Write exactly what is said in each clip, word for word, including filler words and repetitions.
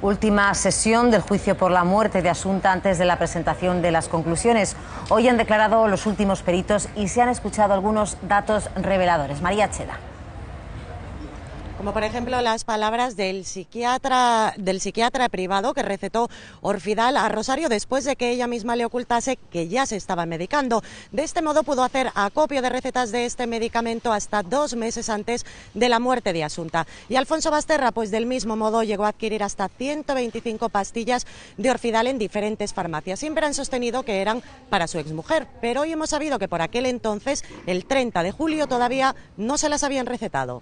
Última sesión del juicio por la muerte de Asunta antes de la presentación de las conclusiones. Hoy han declarado los últimos peritos y se han escuchado algunos datos reveladores. María Cheda. Como por ejemplo las palabras del psiquiatra, del psiquiatra privado que recetó Orfidal a Rosario después de que ella misma le ocultase que ya se estaba medicando. De este modo pudo hacer acopio de recetas de este medicamento hasta dos meses antes de la muerte de Asunta. Y Alfonso Basterra, pues del mismo modo llegó a adquirir hasta ciento veinticinco pastillas de Orfidal en diferentes farmacias. Siempre han sostenido que eran para su exmujer, pero hoy hemos sabido que por aquel entonces, el treinta de julio, todavía no se las habían recetado.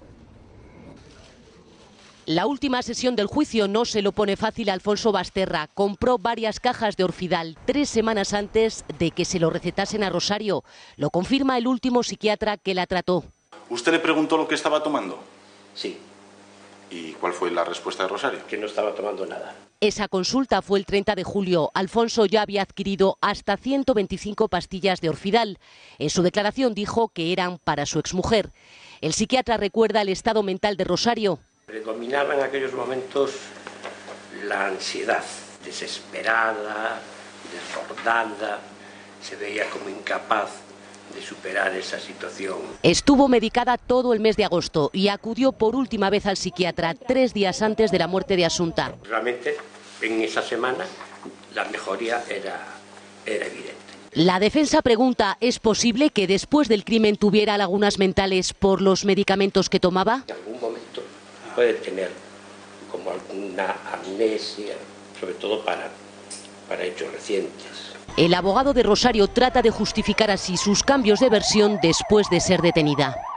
La última sesión del juicio no se lo pone fácil a Alfonso Basterra. Compró varias cajas de Orfidal tres semanas antes de que se lo recetasen a Rosario. Lo confirma el último psiquiatra que la trató. ¿Usted le preguntó lo que estaba tomando? Sí. ¿Y cuál fue la respuesta de Rosario? Que no estaba tomando nada. Esa consulta fue el treinta de julio. Alfonso ya había adquirido hasta ciento veinticinco pastillas de Orfidal. En su declaración dijo que eran para su exmujer. El psiquiatra recuerda el estado mental de Rosario. Predominaba en aquellos momentos la ansiedad, desesperada, desbordada, se veía como incapaz de superar esa situación. Estuvo medicada todo el mes de agosto y acudió por última vez al psiquiatra tres días antes de la muerte de Asunta. Realmente en esa semana la mejoría era, era evidente. La defensa pregunta, ¿es posible que después del crimen tuviera lagunas mentales por los medicamentos que tomaba? En algún momento puede tener como alguna amnesia, sobre todo para, para hechos recientes. El abogado de Rosario trata de justificar así sus cambios de versión después de ser detenida.